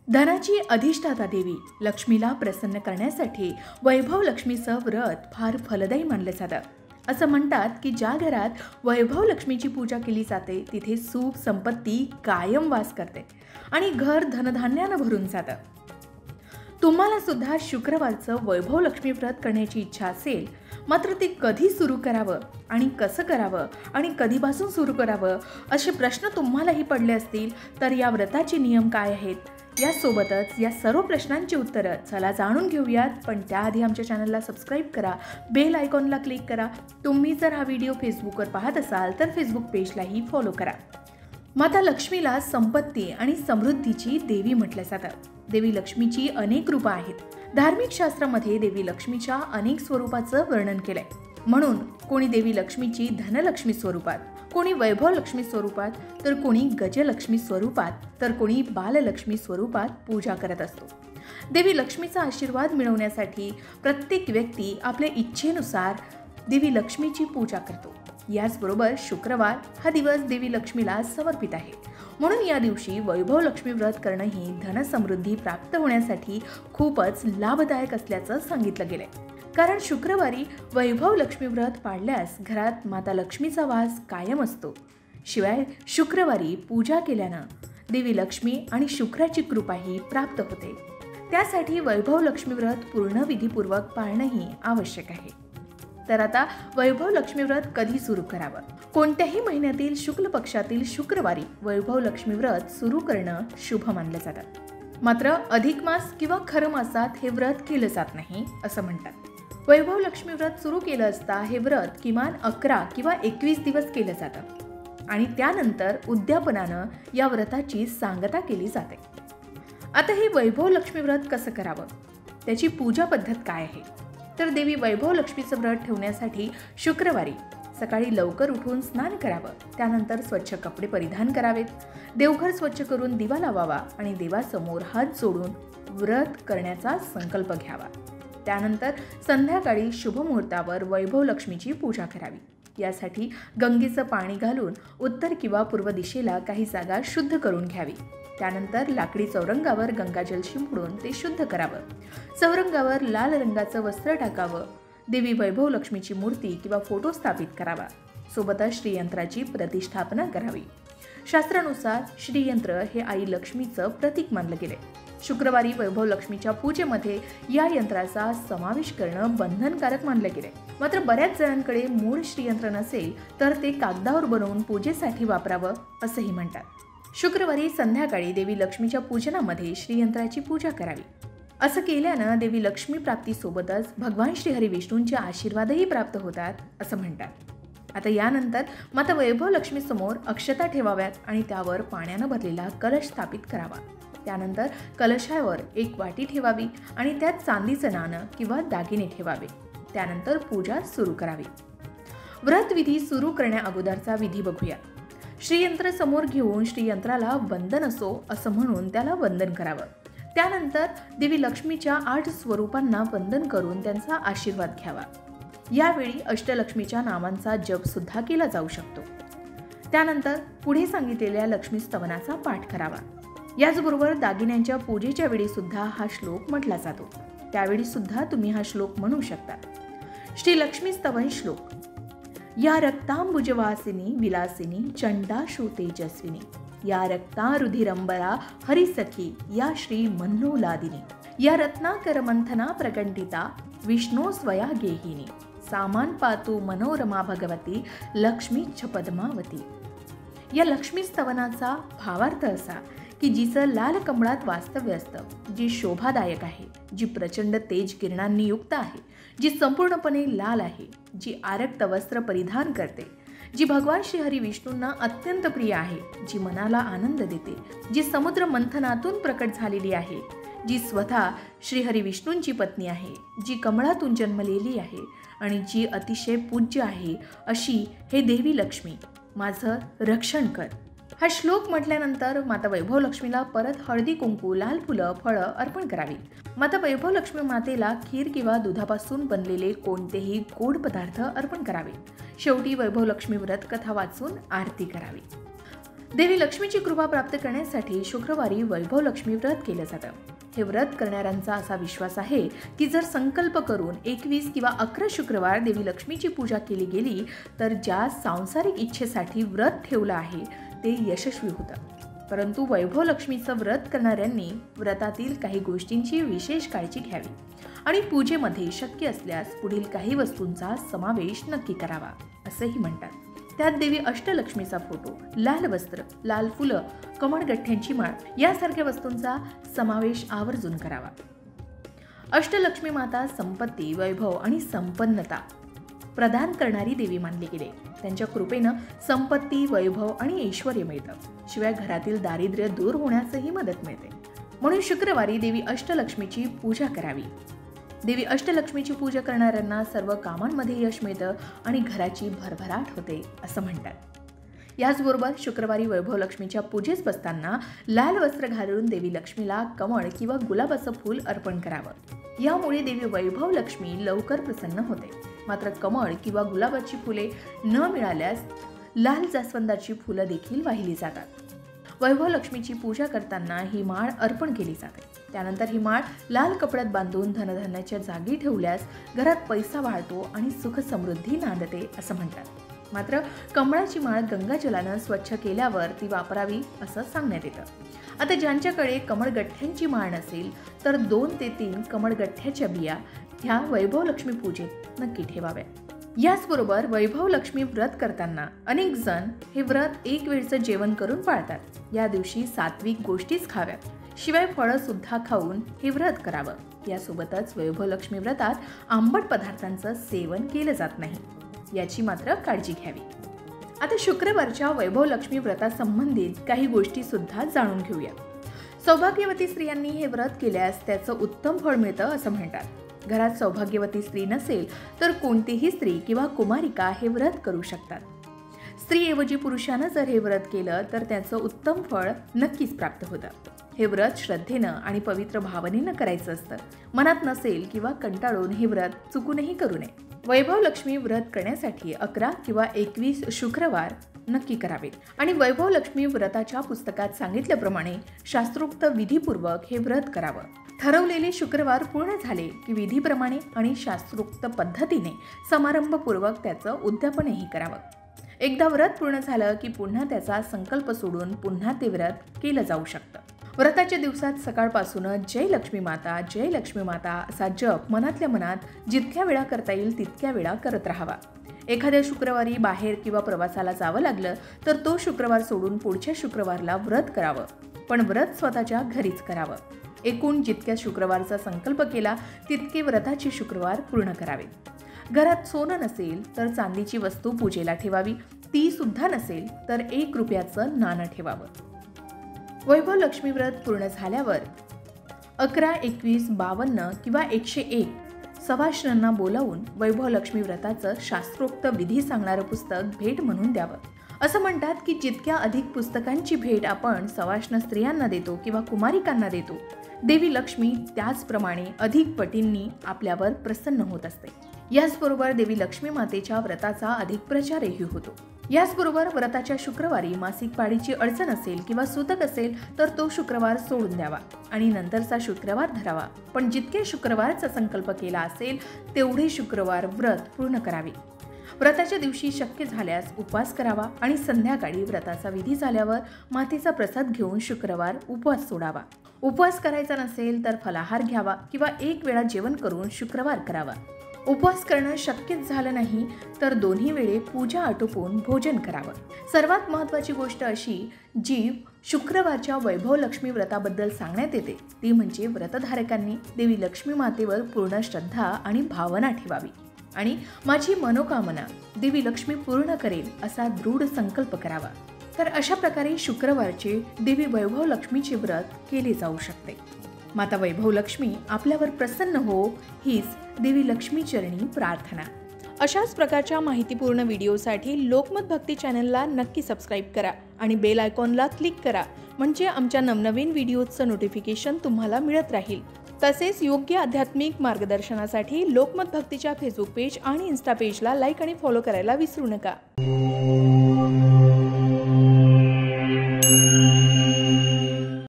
धनाची अधिष्ठाता देवी लक्ष्मीला प्रसन्न करण्यासाठी वैभव लक्ष्मीचं व्रत फार फलदायी मानलं जातं। असं म्हणतात की ज्या घरात वैभव लक्ष्मीची पूजा केली जाते तिथे सुख संपत्ती कायम वास करते आणि घर धनधान्यानं भरून जातं। तुम्हाला सुद्धा शुक्रवारचं वैभव लक्ष्मी व्रत करण्याची इच्छा असेल, मात्र ते कधी सुरू करावं आणि कसं करावं आणि कधीपासून सुरू करावं असे प्रश्न तुम्हालाही पडले असतील तर या व्रताचे नियम काय आहेत, यासोबतच या सर्व प्रश्नांची उत्तरं चला जाणून घेऊयात। पण त्याआधी आमच्या चॅनलला सबस्क्राईब करा, बेल आयकॉनला क्लिक करा। तुम्ही जर हा व्हिडिओ फेसबुकवर पाहत असाल तर फेसबुक पेजलाही फॉलो करा। माता लक्ष्मीला संपत्ती आणि समृद्धीची देवी म्हटलं जातं। देवी लक्ष्मीची अनेक रूपं आहेत। धार्मिक शास्त्रामध्ये देवी लक्ष्मीच्या अनेक स्वरूपाचं वर्णन केलंय। म्हणून कोणी देवी लक्ष्मीची धनलक्ष्मी स्वरूपात, कोणी वैभव लक्ष्मी स्वरूपात, तर कोणी गजलक्ष्मी स्वरूपात, तर कोणी बाललक्ष्मी स्वरूपात पूजा करत असतो। देवी लक्ष्मीचा आशीर्वाद मिळवण्यासाठी प्रत्येक व्यक्ती आपल्या इच्छेनुसार देवी लक्ष्मीची पूजा करतो। याचबरोबर शुक्रवार हा दिवस देवी लक्ष्मीला समर्पित आहे। म्हणून या दिवशी वैभव लक्ष्मी व्रत करणं ही धनसमृद्धी प्राप्त होण्यासाठी खूपच लाभदायक असल्याचं सांगितलं गेलंय। कारण शुक्रवारी वैभव लक्ष्मी व्रत पाळल्यास घरात माता लक्ष्मीचा वास कायम असतो। शिवाय शुक्रवारी पूजा केल्यानं देवी लक्ष्मी आणि शुक्राची कृपाही प्राप्त होते। त्यासाठी वैभव लक्ष्मी व्रत पूर्ण विधीपूर्वक पाळणंही आवश्यक आहे। तर आता वैभव लक्ष्मी व्रत कधी सुरू करावं? कोणत्याही महिन्यातील शुक्ल पक्षातील शुक्रवारी वैभव लक्ष्मी व्रत सुरू करणं शुभ मानलं जातं। मात्र अधिक मास किंवा खर मासात हे व्रत केलं जात नाही असं म्हणतात। वैभव लक्ष्मी व्रत सुरू केलं असता हे व्रत किमान 11 किंवा 21 दिवस केलं जातं आणि त्यानंतर उद्यापनानं या व्रताची सांगता केली जाते। आता हे वैभव लक्ष्मी व्रत कसं करावं, त्याची पूजा पद्धत काय आहे? तर देवी वैभव लक्ष्मीचं व्रत ठेवण्यासाठी शुक्रवारी सकाळी लवकर उठून स्नान करावं, त्यानंतर स्वच्छ कपडे परिधान करावेत, देवघर स्वच्छ करून दिवा लावावा आणि देवासमोर हात जोडून व्रत करण्याचा संकल्प घ्यावा। त्यानंतर संध्याकाळी शुभ मुहूर्तावर वैभव लक्ष्मीची पूजा करावी। यासाठी गंगेचं पाणी घालून उत्तर किंवा पूर्व दिशेला काही जागा शुद्ध करून घ्यावी। त्यानंतर लाकडी चौरंगावर गंगाजल शिंपडून ते शुद्ध करावं। चौरंगावर लाल रंगाचं वस्त्र टाकावं। देवी वैभव लक्ष्मीची मूर्ती किंवा फोटो स्थापित करावा। सोबतच श्रीयंत्राची प्रतिष्ठापना करावी। शास्त्रानुसार श्रीयंत्र हे आई लक्ष्मीचं प्रतीक मानलं गेले। शुक्रवारी वैभव लक्ष्मीच्या पूजेमध्ये या यंत्राचा समावेश करणं बंधनकारक मानलं गेले। मात्र बऱ्याच जणांकडे मूळ श्रीयंत्र नसेल तर ते कागदावर बनवून पूजेसाठी वापरावं असंही म्हणतात। शुक्रवारी संध्याकाळी देवी लक्ष्मीच्या पूजनामध्ये श्रीयंत्राची पूजा करावी। असं केल्यानं देवी लक्ष्मी प्राप्तीसोबतच भगवान श्री हरी विष्णूंचे आशीर्वादही प्राप्त होतात असं म्हणतात। आता यानंतर माता वैभव लक्ष्मी समोर अक्षता ठेवाव्यात आणि त्यावर पाण्यानं भरलेला कलश स्थापित करावा। त्यानंतर कलशावर एक वाटी ठेवावी आणि त्यात चांदीचं नाणं किंवा दागिने ठेवावे। त्यानंतर पूजा सुरू करावी। व्रतविधी सुरू करण्या अगोदरचा विधी बघूया। श्रीयंत्र समोर घेऊन श्रीयंत्राला वंदन असो असं म्हणून त्याला वंदन करावं। त्यानंतर देवी लक्ष्मीच्या 8 स्वरूपांना वंदन करून त्यांचा आशीर्वाद घ्यावा। यावेळी अष्टलक्ष्मीच्या नावांचा जप सुद्धा केला जाऊ शकतो। त्यानंतर पुढे सांगितलेल्या लक्ष्मी स्तवनाचा पाठ करावा। याचबरोबर दागिन्यांच्या पूजेच्या वेळी सुद्धा हा श्लोक म्हटला जातो। त्यावेळी सुद्धा तुम्ही हा श्लोक म्हणू शकता। श्री लक्ष्मी स्तवन श्लोक। या रक्तांबुजवासिनी विलासिनी चंडाशु तेजस्विनी, या रक्ता रुधिरंबरा हरिसखी या श्री मन्नोलादिनी, या रत्नाकर मंथना प्रकंठिता विष्णू स्वया गेहिनी, सामान पातु मनोरमा भगवती लक्ष्मी च पद्मावती। या लक्ष्मी स्तवनाचा भावार्थ असा की जिचं लाल कमळात वास्तव्य असतं, जी शोभादायक आहे, जी प्रचंड तेज किरणांनी युक्त आहे, जी संपूर्णपणे लाल आहे, जी आरक्त वस्त्र परिधान करते, जी भगवान श्री हरी विष्णूंना अत्यंत प्रिय आहे, जी मनाला आनंद देते, जी समुद्र मंथनातून प्रकट झालेली आहे, जी स्वतः श्री हरी विष्णूंची पत्नी आहे, जी कमळातून जन्मलेली आहे आणि जी अतिशय पूज्य आहे, अशी हे देवी लक्ष्मी माझं रक्षण कर। हा श्लोक म्हटल्यानंतर माता वैभव लक्ष्मीला परत हळदी कुंकू, लाल फुलं, फळं अर्पण करावी। माता वैभव लक्ष्मी मातेला खीर किंवा दुधापासून बनलेले कोणतेही गोड पदार्थ अर्पण करावे। शेवटी वैभव लक्ष्मी व्रत कथा वाचून आरती करावी। देवी लक्ष्मीची कृपा प्राप्त करण्यासाठी शुक्रवारी वैभव लक्ष्मी व्रत केलं जातं। हे व्रत करणाऱ्यांचा असा विश्वास आहे की जर संकल्प करून 21 किंवा 11 शुक्रवार देवी लक्ष्मीची पूजा केली गेली तर ज्या सांसारिक इच्छेसाठी व्रत ठेवलं आहे ते यशस्वी होतं। परंतु वैभव लक्ष्मीचं व्रत करणाऱ्यांनी व्रतातील काही गोष्टींची विशेष काळजी घ्यावी आणि पूजेमध्ये शक्य असल्यास पुढील काही वस्तूंचा समावेश नक्की करावा असेही म्हणतात। त्यात देवी अष्टलक्ष्मीचा फोटो, लाल वस्त्र, लाल फुलं, कमळगठ्ठ्यांची माळ यासारख्या वस्तूंचा समावेश आवर्जून करावा। अष्टलक्ष्मी माता संपत्ती, वैभव आणि संपन्नता प्रदान करणारी देवी मानली गेली। त्यांच्या कृपेनं संपत्ती, वैभव आणि ऐश्वर्य मिळतं। शिवाय घरातील दारिद्र्य दूर होण्यासही मदत मिळते। म्हणून शुक्रवारी देवी अष्टलक्ष्मीची पूजा करावी। देवी अष्टलक्ष्मीची पूजा करणाऱ्यांना सर्व कामांमध्ये यश मिळतं आणि घराची भरभराट होते असं म्हणतात। याचबरोबर शुक्रवारी वैभव लक्ष्मीच्या पूजेस बसताना लाल वस्त्र घालून देवी लक्ष्मीला कमळ किंवा गुलाबाचं फूल अर्पण करावं। यामुळे देवी वैभव लक्ष्मी लवकर प्रसन्न होते। मात्र कमळ किंवा गुलाबाची फुले न मिळाल्यास लाल जास्वंदाची फुलं देखील वाहिली जातात। वैभव लक्ष्मीची पूजा करताना ही माळ अर्पण केली जाते। त्यानंतर ही माळ लाल कपड्यात बांधून धनधान्याच्या जागी ठेवल्यास घरात पैसा वाढतो आणि सुख समृद्धी नांदते असं म्हणतात। मात्र कमळाची माळ गंगाजलानं स्वच्छ केल्यावर ती वापरावी असं सांगण्यात येतं। आता ज्यांच्याकडे कमळगठ्ठ्यांची माळ नसेल तर 2 ते 3 कमळगठ्ठ्याच्या बिया ह्या वैभव लक्ष्मी पूजेत नक्की ठेवाव्या। याचबरोबर वैभव लक्ष्मी व्रत करताना अनेक जण हे व्रत एक वेळचं जेवण करून पाळतात। या दिवशी सात्विक गोष्टीच खाव्यात, शिवाय फळं सुद्धा खाऊन हे व्रत करावं। यासोबतच वैभव लक्ष्मी व्रतात आंबट पदार्थांचं सेवन केलं जात नाही, याची मात्र काळजी घ्यावी। आता शुक्रवारच्या वैभव लक्ष्मी व्रतासंबंधित काही गोष्टी सुद्धा जाणून घेऊया। सौभाग्यवती स्त्रियांनी हे व्रत केल्यास त्याचं उत्तम फळ मिळतं असं म्हणतात। घरात सौभाग्यवती स्त्री नसेल तर कोणतीही स्त्री किंवा कुमारिका हे व्रत करू शकतात। स्त्रीऐवजी पुरुषानं जर हे व्रत केलं तर त्याचं उत्तम फळ नक्कीच प्राप्त होतं। हे व्रत श्रद्धेनं आणि पवित्र भावनेनं करायचं असतं। मनात नसेल किंवा कंटाळून हे व्रत चुकूनही करू नये। वैभव लक्ष्मी व्रत करण्यासाठी 11 किंवा 21 शुक्रवार नक्की करावेत आणि वैभव लक्ष्मी व्रताच्या पुस्तकात सांगितल्याप्रमाणे शास्त्रोक्त विधीपूर्वक हे व्रत करावं। ठरवलेले शुक्रवार पूर्ण झाले की विधीप्रमाणे आणि शास्त्रोक्त पद्धतीने समारंभपूर्वक त्याचं उद्यापनही करावं। एकदा व्रत पूर्ण झालं की पुन्हा त्याचा संकल्प सोडून पुन्हा ते व्रत केलं जाऊ शकतं। व्रताच्या दिवसात सकाळपासूनच जय लक्ष्मी माता असा जप मनातल्या मनात जितक्या वेळा करता येईल तितक्या वेळा करत राहावा। एखाद्या शुक्रवारी बाहेर किंवा प्रवासाला जावं लागलं तर तो शुक्रवार सोडून पुढच्या शुक्रवारला व्रत करावं, पण व्रत स्वतःच्या घरीच करावं। एकूण जितक्या शुक्रवारचा संकल्प केला तितके व्रताचे शुक्रवार पूर्ण करावेत। घरात सोनं नसेल तर चांदीची वस्तू पूजेला ठेवावी, ती सुद्धा नसेल तर 1 रुपयाचं नाणं ठेवावं। वैभव लक्ष्मी व्रत पूर्ण झाल्यावर 11, 21, 52 किंवा 101 सवाष्णांना बोलावून वैभव लक्ष्मी व्रताचं शास्त्रोक्त विधी सांगणारं पुस्तक भेट म्हणून द्यावं। असं म्हणतात की जितक्या अधिक पुस्तकांची भेट आपण सवाष्ण स्त्रियांना देतो किंवा कुमारिकांना देतो, देवी लक्ष्मी त्याचप्रमाणे अधिक पटींनी आपल्यावर प्रसन्न होत असते। याचबरोबर देवी लक्ष्मी मातेच्या व्रताचा अधिक प्रचारही होतो। याचबरोबर व्रताच्या शुक्रवारी मासिक पाळीची अडचण असेल किंवा सूतक असेल तर तो शुक्रवार सोडून द्यावा आणि नंतरचा शुक्रवार धरावा। पण जितके शुक्रवारचा संकल्प केला असेल तेवढे शुक्रवार व्रत पूर्ण करावे। व्रताच्या दिवशी शक्य झाल्यास उपवास करावा आणि संध्याकाळी व्रताचा विधी झाल्यावर मातेचा प्रसाद घेऊन शुक्रवार उपवास सोडावा। उपवास करायचा नसेल तर फलाहार घ्यावा किंवा 1 वेळा जेवण करून शुक्रवार करावा। उपवास करणं शक्यच झालं नाही तर दोन्ही वेळे पूजा आटोपून भोजन करावं। सर्वात महत्त्वाची गोष्ट अशी जी शुक्रवारच्या वैभव लक्ष्मी व्रताबद्दल सांगण्यात येते ती म्हणजे व्रतधारकांनी देवी लक्ष्मी मातेवर पूर्ण श्रद्धा आणि भावना ठेवावी आणि माझी मनोकामना देवी लक्ष्मी पूर्ण करेल असा दृढ संकल्प करावा। तर अशा प्रकारे शुक्रवारचे देवी वैभव लक्ष्मीचे व्रत केले जाऊ शकते। माता वैभव लक्ष्मी आपल्यावर प्रसन्न हो हीच देवी लक्ष्मी चरणी प्रार्थना। अशाच प्रकारच्या माहितीपूर्ण व्हिडिओसाठी लोकमत भक्ती चॅनलला नक्की सबस्क्राईब करा आणि बेल आयकॉनला क्लिक करा, म्हणजे आमच्या नवनवीन व्हिडिओचं नोटिफिकेशन तुम्हाला मिळत राहील। तसेच योग्य आध्यात्मिक मार्गदर्शनासाठी लोकमत भक्तीच्या फेसबुक पेज आणि इन्स्टा पेजला लाईक आणि फॉलो करायला विसरू नका।